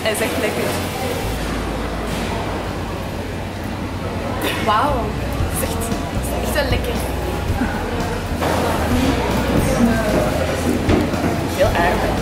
Hij is echt lekker. Wauw, het is echt wel lekker. Heel aardig.